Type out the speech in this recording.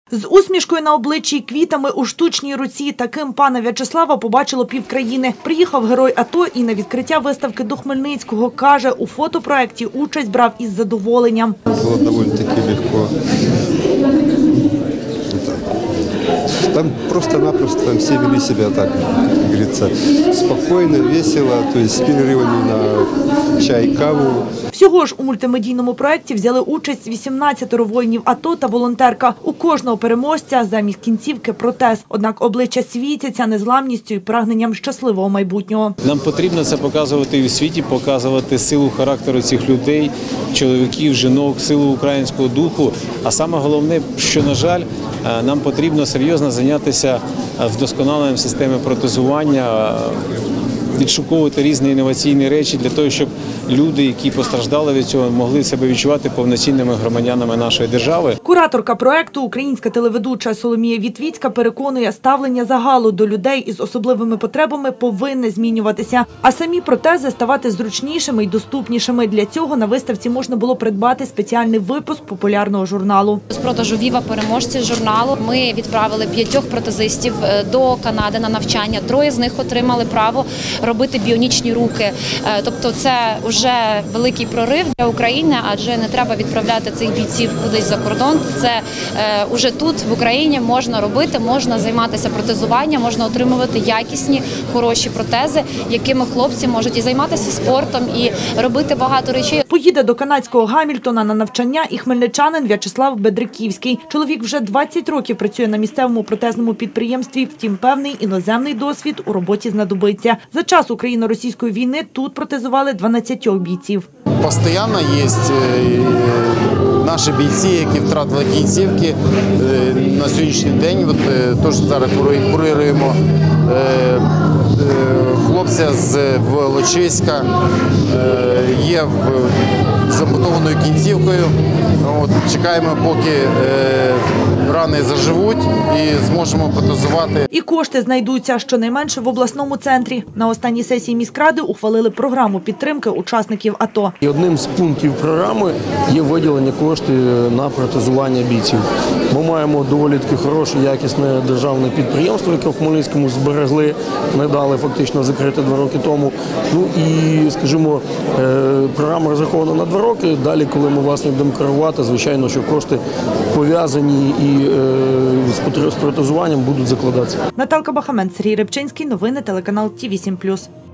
З усмішкою на обличчі й квітами у штучній руці таким пана В'ячеслава побачило півкраїни. Приїхав герой АТО і на відкриття виставки до Хмельницького. Каже, у фотопроекті участь брав із задоволенням. Було доволі таки легко. Там просто-напросто все вели себя так, как говорится, спокойно, весело, то есть с перерывами на чай, каву. Всього ж у мультимедійному проєкті взяли участь 18 воїнів АТО та волонтерка. У кожного переможця замість кінцівки протез. Однак обличчя світяться незламністю і прагненням щасливого майбутнього. Нам потрібно це показувати і у світі, показувати силу характеру цих людей, чоловіків, жінок, силу українського духу. А саме головне, що, на жаль, нам потрібно серйозно зайнятися вдосконаленням системи протезування, відшуковувати різні інноваційні речі для того, щоб люди, які постраждали від цього, могли себе відчувати повноцінними громадянами нашої держави. Кураторка проєкту, українська телеведуча Соломія Вітвіцька переконує, ставлення загалу до людей із особливими потребами повинне змінюватися, а самі протези ставати зручнішими і доступнішими. Для цього на виставці можна було придбати спеціальний випуск популярного журналу. З продажу «Віва» переможці журналу ми відправили 5 протезистів до Канади на навчання. 3 з них отримали право робити біонічні руки. Тобто це вже великий прорив для України, адже не треба відправляти цих бійців кудись за кордон. Це вже тут, в Україні, можна робити, можна займатися протезуванням, можна отримувати якісні, хороші протези, якими хлопці можуть і займатися спортом, і робити багато речей. Поїде до канадського Гамільтона на навчання і хмельничанин В'ячеслав Бедриківський. Чоловік вже 20 років працює на місцевому протезному підприємстві, втім певний іноземний досвід у роботі знадобиться. За час україно-російської війни тут протезували 12 бійців. Постійно є наші бійці, які втратили кінцівки. На сьогоднішній день, теж зараз курируємо хлопця з Волочиська, є з ампутованою кінцівкою. Чекаємо, поки рани заживуть і зможемо протезувати. І кошти знайдуться щонайменше в обласному центрі. На останній сесії міськради ухвалили програму підтримки учасників АТО. І одним з пунктів програми є виділення коштів на протезування бійців. Ми маємо доволі таки хороше, якісне державне підприємство, яке в Хмельницькому зберегли, не дали фактично закрити 2 роки тому. Ну і, скажімо, програма розрахована на 2 роки. Далі, коли ми, власне, будемо керувати, звичайно, що кошти пов'язані і з протезуванням будуть закладатися. Наталка Бахамен, Сергій Рибчинський. Новини телеканал Ті 8+.